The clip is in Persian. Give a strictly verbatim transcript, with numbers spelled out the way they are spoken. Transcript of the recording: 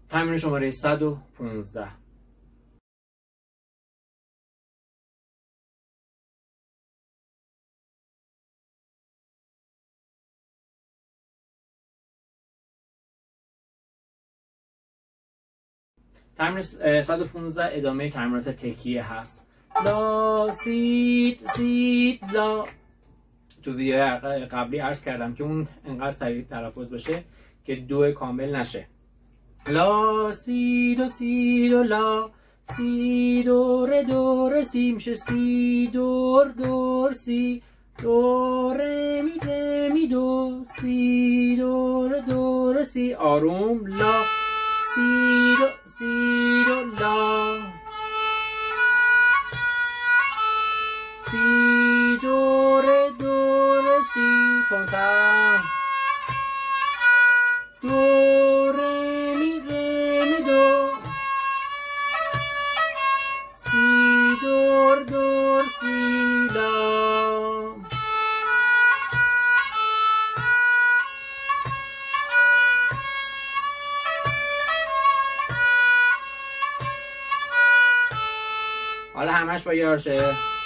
تمرین شماره صد و پانزده. تمرین صد و پانزده ادامه تمرینات تکیه هست. لا سید سید لا. تو ویدیو قبلی عرض کردم که اون انقدر سریع تلفظ بشه که دو کامل نشه. لا سی دو سی دو لا، سی دو ر دو ر سی میشه سی دور دور سی، دو ر می ر می دو، سی دور دور سی. آروم. لا سی دو سی دو لا، سی دور دور سی. تونتر. دو ره می ره می دو، سی دور دور سی لا. حالا همش با یارشه.